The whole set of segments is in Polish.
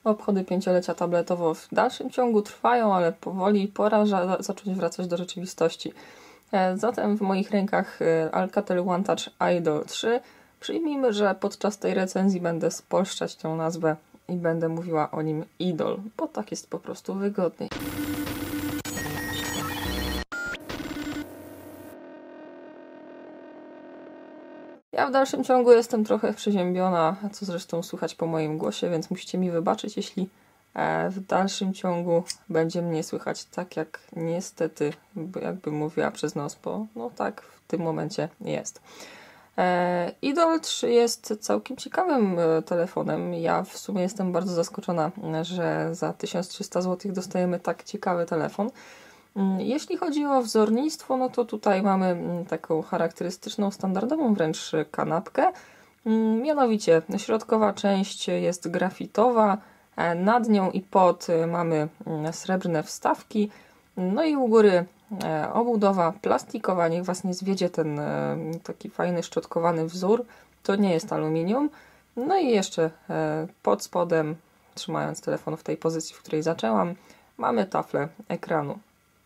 Obchody 5-lecia tabletowo w dalszym ciągu trwają, ale powoli pora zacząć wracać do rzeczywistości. Zatem w moich rękach Alcatel One Touch Idol 3. Przyjmijmy, że podczas tej recenzji będę spolszczać tę nazwę i będę mówiła o nim Idol, bo tak jest po prostu wygodniej. Ja w dalszym ciągu jestem trochę przeziębiona, co zresztą słychać po moim głosie, więc musicie mi wybaczyć, jeśli w dalszym ciągu będzie mnie słychać tak, jak niestety, jakbym mówiła przez nos, bo no tak w tym momencie jest. Idol 3 jest całkiem ciekawym telefonem. Ja w sumie jestem bardzo zaskoczona, że za 1300 zł dostajemy tak ciekawy telefon. Jeśli chodzi o wzornictwo, no to tutaj mamy taką charakterystyczną, standardową wręcz kanapkę. Mianowicie środkowa część jest grafitowa, nad nią i pod mamy srebrne wstawki, no i u góry obudowa plastikowa. Niech Was nie zwiedzie ten taki fajny szczotkowany wzór, to nie jest aluminium. No i jeszcze pod spodem, trzymając telefon w tej pozycji, w której zaczęłam, mamy taflę ekranu.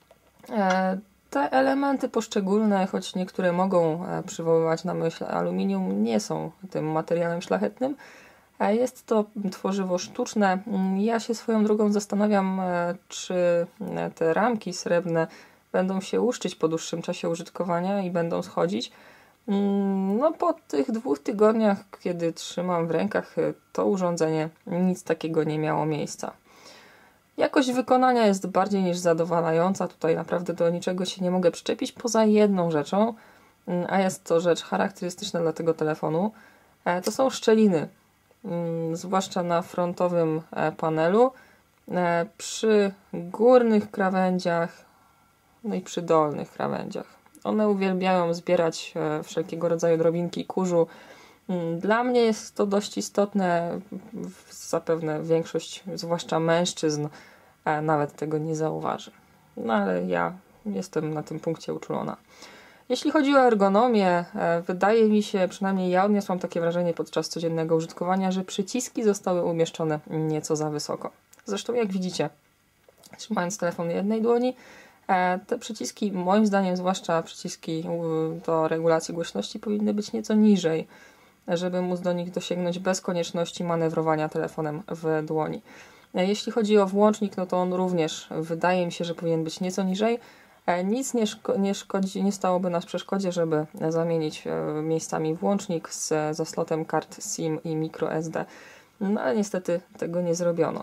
Te elementy poszczególne, choć niektóre mogą przywoływać na myśl aluminium, nie są tym materiałem szlachetnym. Jest to tworzywo sztuczne. Ja się swoją drogą zastanawiam, czy te ramki srebrne będą się łuszczyć po dłuższym czasie użytkowania i będą schodzić. No po tych 2 tygodniach, kiedy trzymam w rękach to urządzenie, nic takiego nie miało miejsca. Jakość wykonania jest bardziej niż zadowalająca. Tutaj naprawdę do niczego się nie mogę przyczepić, poza jedną rzeczą, a jest to rzecz charakterystyczna dla tego telefonu. To są szczeliny, zwłaszcza na frontowym panelu, przy górnych krawędziach, no i przy dolnych krawędziach. One uwielbiają zbierać wszelkiego rodzaju drobinki kurzu. Dla mnie jest to dość istotne, zapewne większość, zwłaszcza mężczyzn, nawet tego nie zauważy. No ale ja jestem na tym punkcie uczulona. Jeśli chodzi o ergonomię, wydaje mi się, przynajmniej ja odniosłam takie wrażenie podczas codziennego użytkowania, że przyciski zostały umieszczone nieco za wysoko. Zresztą jak widzicie, trzymając telefon w jednej dłoni, te przyciski, moim zdaniem, zwłaszcza przyciski do regulacji głośności, powinny być nieco niżej, żeby móc do nich dosięgnąć bez konieczności manewrowania telefonem w dłoni. Jeśli chodzi o włącznik, no to on również wydaje mi się, że powinien być nieco niżej. Nic nie stałoby na przeszkodzie, żeby zamienić miejscami włącznik ze slotem kart SIM i microSD. No ale niestety tego nie zrobiono.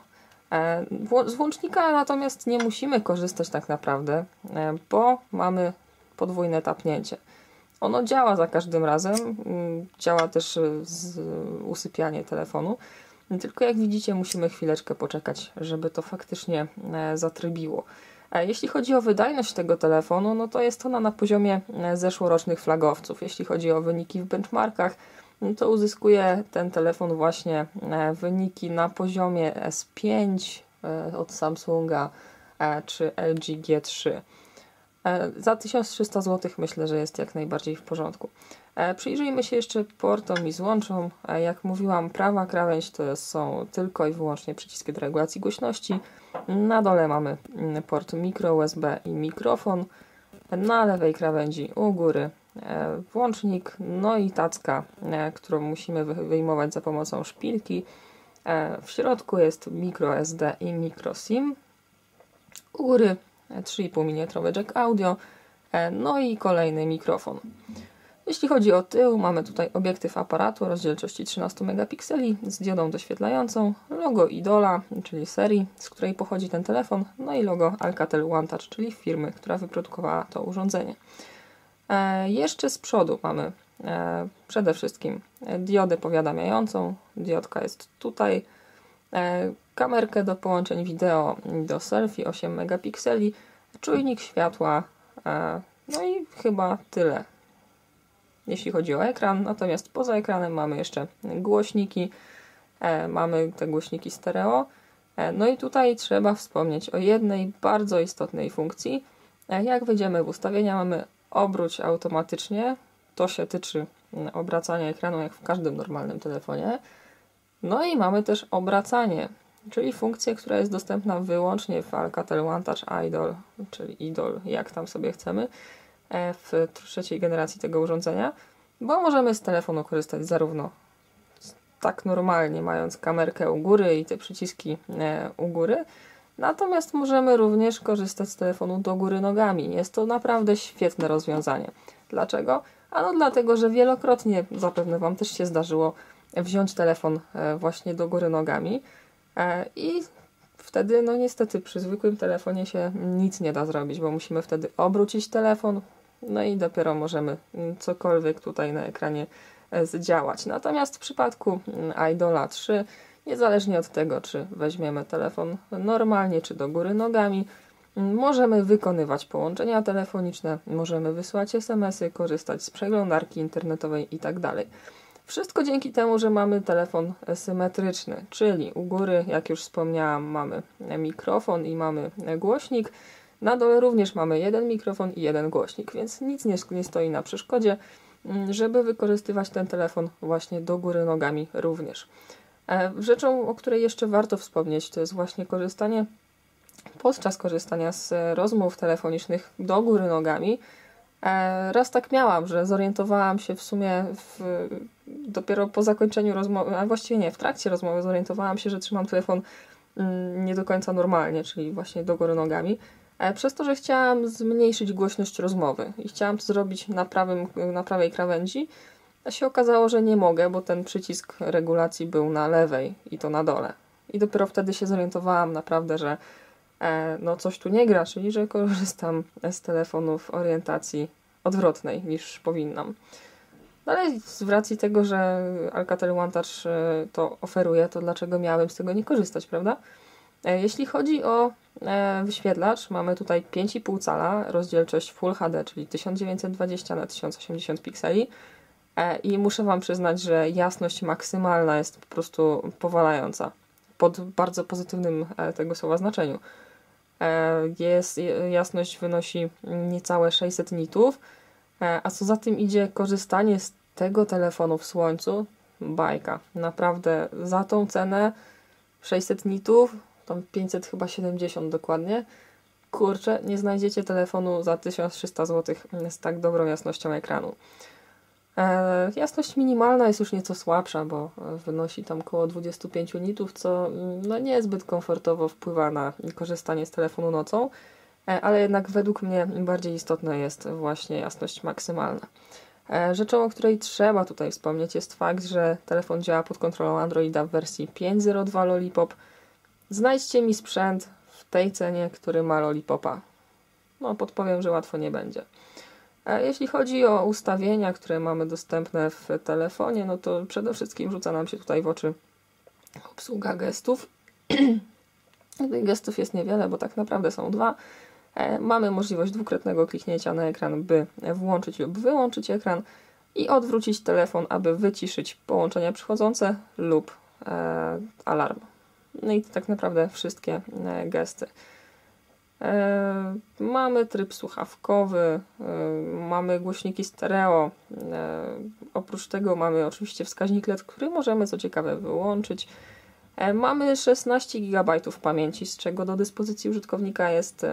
Z włącznika natomiast nie musimy korzystać tak naprawdę, bo mamy podwójne tapnięcie. Ono działa za każdym razem, działa też usypianie telefonu, tylko jak widzicie musimy chwileczkę poczekać, żeby to faktycznie zatrybiło. Jeśli chodzi o wydajność tego telefonu, no to jest ona na poziomie zeszłorocznych flagowców. Jeśli chodzi o wyniki w benchmarkach, no to uzyskuje ten telefon właśnie wyniki na poziomie S5 od Samsunga czy LG G3. Za 1300 zł myślę, że jest jak najbardziej w porządku. Przyjrzyjmy się jeszcze portom i złączom. Jak mówiłam, prawa krawędź to są tylko i wyłącznie przyciski do regulacji głośności. Na dole mamy port micro USB i mikrofon. Na lewej krawędzi u góry włącznik, no i tacka, którą musimy wyjmować za pomocą szpilki. W środku jest microSD i microSIM. U góry 3,5 mm jack audio, no i kolejny mikrofon. Jeśli chodzi o tył, mamy tutaj obiektyw aparatu o rozdzielczości 13 megapikseli z diodą doświetlającą, logo Idola, czyli serii, z której pochodzi ten telefon, no i logo Alcatel One Touch, czyli firmy, która wyprodukowała to urządzenie. Jeszcze z przodu mamy przede wszystkim diodę powiadamiającą, diodka jest tutaj, kamerkę do połączeń wideo i do selfie 8 megapikseli, czujnik światła, no i chyba tyle, jeśli chodzi o ekran. Natomiast poza ekranem mamy jeszcze głośniki, mamy te głośniki stereo, no i tutaj trzeba wspomnieć o jednej bardzo istotnej funkcji. Jak wejdziemy w ustawienia, mamy obróć automatycznie, to się tyczy obracania ekranu jak w każdym normalnym telefonie. No i mamy też obracanie. czyli funkcję, która jest dostępna wyłącznie w Alcatel One Touch Idol, czyli Idol, jak tam sobie chcemy, w trzeciej generacji tego urządzenia, bo możemy z telefonu korzystać zarówno tak normalnie, mając kamerkę u góry i te przyciski u góry, natomiast możemy również korzystać z telefonu do góry nogami. Jest to naprawdę świetne rozwiązanie. Dlaczego? Ano dlatego, że wielokrotnie zapewne Wam też się zdarzyło wziąć telefon właśnie do góry nogami i wtedy, no niestety, przy zwykłym telefonie się nic nie da zrobić, bo musimy wtedy obrócić telefon, no i dopiero możemy cokolwiek tutaj na ekranie zdziałać. Natomiast w przypadku Idola 3, niezależnie od tego, czy weźmiemy telefon normalnie, czy do góry nogami, możemy wykonywać połączenia telefoniczne, możemy wysłać SMS-y, korzystać z przeglądarki internetowej itd. Wszystko dzięki temu, że mamy telefon symetryczny, czyli u góry, jak już wspomniałam, mamy mikrofon i mamy głośnik. Na dole również mamy jeden mikrofon i jeden głośnik, więc nic nie stoi na przeszkodzie, żeby wykorzystywać ten telefon właśnie do góry nogami również. Rzeczą, o której jeszcze warto wspomnieć, to jest właśnie podczas korzystania z rozmów telefonicznych do góry nogami. Raz tak miałam, że zorientowałam się w sumie dopiero po zakończeniu rozmowy, a właściwie nie, w trakcie rozmowy zorientowałam się, że trzymam telefon nie do końca normalnie, czyli właśnie do góry nogami. Przez to, że chciałam zmniejszyć głośność rozmowy i chciałam to zrobić na prawej krawędzi, a się okazało, że nie mogę, bo ten przycisk regulacji był na lewej i to na dole. I dopiero wtedy się zorientowałam naprawdę, że no coś tu nie gra, czyli że korzystam z telefonu w orientacji odwrotnej niż powinnam. No ale z racji tego, że Alcatel One Touch to oferuje, to dlaczego miałabym z tego nie korzystać, prawda? Jeśli chodzi o wyświetlacz, mamy tutaj 5,5 cala, rozdzielczość Full HD, czyli 1920 na 1080 pikseli i muszę Wam przyznać, że jasność maksymalna jest po prostu powalająca, pod bardzo pozytywnym tego słowa znaczeniu. Jasność wynosi niecałe 600 nitów, a co za tym idzie, korzystanie z tego telefonu w słońcu, bajka. Naprawdę za tą cenę 600 nitów, tam 500 chyba 70 dokładnie, kurczę, nie znajdziecie telefonu za 1300 zł z tak dobrą jasnością ekranu. Jasność minimalna jest już nieco słabsza, bo wynosi tam około 25 nitów, co no niezbyt komfortowo wpływa na korzystanie z telefonu nocą, ale jednak według mnie bardziej istotna jest właśnie jasność maksymalna. Rzeczą, o której trzeba tutaj wspomnieć, jest fakt, że telefon działa pod kontrolą Androida w wersji 5.02 Lollipop. Znajdźcie mi sprzęt w tej cenie, który ma Lollipopa. No, podpowiem, że łatwo nie będzie. Jeśli chodzi o ustawienia, które mamy dostępne w telefonie, no to przede wszystkim rzuca nam się tutaj w oczy obsługa gestów. Tych gestów jest niewiele, bo tak naprawdę są dwa. Mamy możliwość dwukrotnego kliknięcia na ekran, by włączyć lub wyłączyć ekran i odwrócić telefon, aby wyciszyć połączenia przychodzące lub alarm. No i to tak naprawdę wszystkie gesty. Mamy tryb słuchawkowy, mamy głośniki stereo, oprócz tego mamy oczywiście wskaźnik LED, który możemy co ciekawe wyłączyć. Mamy 16 GB pamięci, z czego do dyspozycji użytkownika jest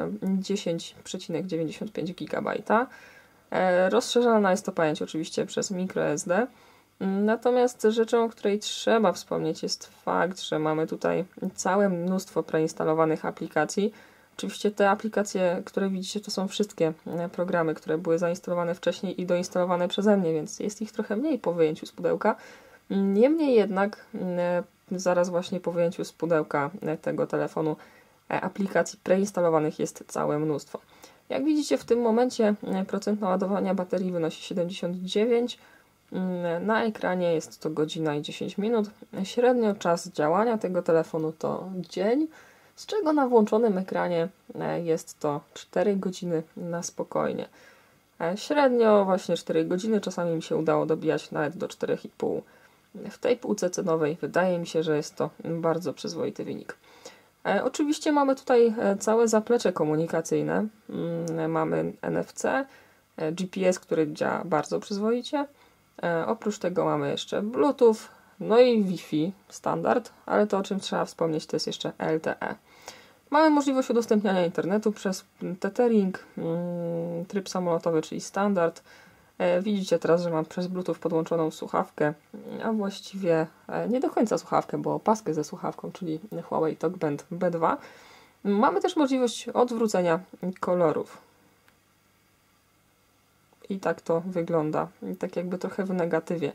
10,95 GB. Rozszerzalna jest to pamięć oczywiście przez microSD. Natomiast rzeczą, o której trzeba wspomnieć, jest fakt, że mamy tutaj całe mnóstwo preinstalowanych aplikacji. Oczywiście te aplikacje, które widzicie, to są wszystkie programy, które były zainstalowane wcześniej i doinstalowane przeze mnie, więc jest ich trochę mniej po wyjęciu z pudełka. Niemniej jednak zaraz właśnie po wyjęciu z pudełka tego telefonu aplikacji preinstalowanych jest całe mnóstwo. Jak widzicie, w tym momencie procent naładowania baterii wynosi 79. Na ekranie jest to godzina i 10 minut. Średnio czas działania tego telefonu to dzień, z czego na włączonym ekranie jest to 4 godziny na spokojnie. Średnio właśnie 4 godziny, czasami mi się udało dobijać nawet do 4,5. W tej półce cenowej wydaje mi się, że jest to bardzo przyzwoity wynik. Oczywiście mamy tutaj całe zaplecze komunikacyjne. Mamy NFC, GPS, który działa bardzo przyzwoicie. Oprócz tego mamy jeszcze Bluetooth, no i Wi-Fi standard, ale to, o czym trzeba wspomnieć, to jest jeszcze LTE. Mamy możliwość udostępniania internetu przez tethering, tryb samolotowy, czyli standard. Widzicie teraz, że mam przez Bluetooth podłączoną słuchawkę, a właściwie nie do końca słuchawkę, bo opaskę ze słuchawką, czyli Huawei TalkBand B2. Mamy też możliwość odwrócenia kolorów. I tak to wygląda, tak jakby trochę w negatywie.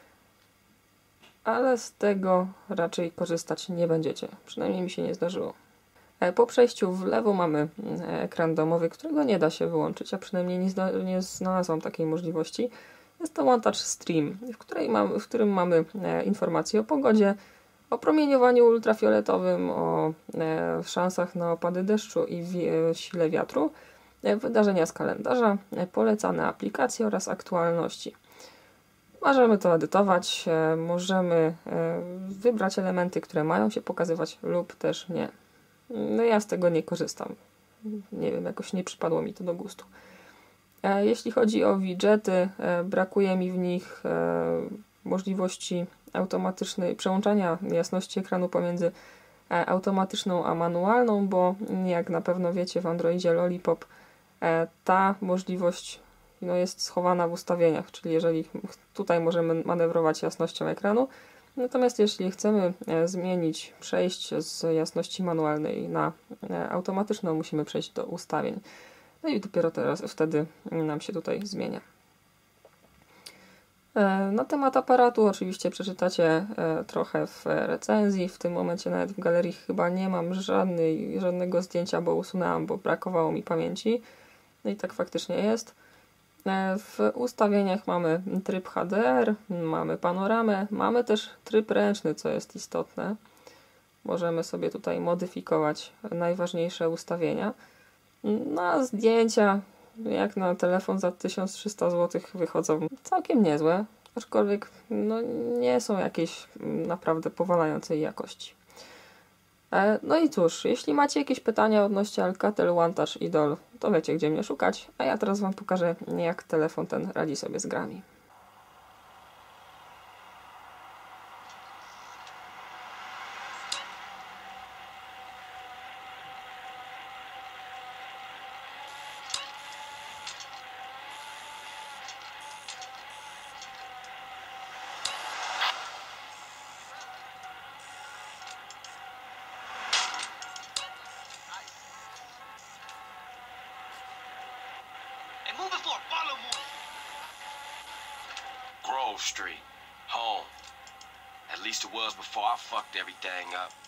Ale z tego raczej korzystać nie będziecie, przynajmniej mi się nie zdarzyło. Po przejściu w lewo mamy ekran domowy, którego nie da się wyłączyć, a przynajmniej nie znalazłam takiej możliwości. Jest to One Touch Stream, w którym mamy informacje o pogodzie, o promieniowaniu ultrafioletowym, o szansach na opady deszczu i sile wiatru, wydarzenia z kalendarza, polecane aplikacje oraz aktualności. Możemy to edytować, możemy wybrać elementy, które mają się pokazywać lub też nie. No ja z tego nie korzystam. Nie wiem, jakoś nie przypadło mi to do gustu. Jeśli chodzi o widgety, brakuje mi w nich możliwości automatycznej przełączania jasności ekranu pomiędzy automatyczną a manualną, bo jak na pewno wiecie, w Androidzie Lollipop ta możliwość jest schowana w ustawieniach, czyli jeżeli tutaj możemy manewrować jasnością ekranu, natomiast jeśli chcemy przejść z jasności manualnej na automatyczną, musimy przejść do ustawień. No i dopiero wtedy nam się tutaj zmienia. Na temat aparatu oczywiście przeczytacie trochę w recenzji. W tym momencie nawet w galerii chyba nie mam żadnego zdjęcia, bo usunęłam, bo brakowało mi pamięci. No i tak faktycznie jest. W ustawieniach mamy tryb HDR, mamy panoramę, mamy też tryb ręczny, co jest istotne. Możemy sobie tutaj modyfikować najważniejsze ustawienia. Na zdjęcia, jak na telefon za 1300 zł, wychodzą całkiem niezłe, aczkolwiek nie są jakieś naprawdę powalającej jakości. No i cóż, jeśli macie jakieś pytania odnośnie Alcatel One Touch Idol, to wiecie, gdzie mnie szukać, a ja teraz Wam pokażę, jak telefon ten radzi sobie z grami. Grove Street, home. At least it was before I fucked everything up.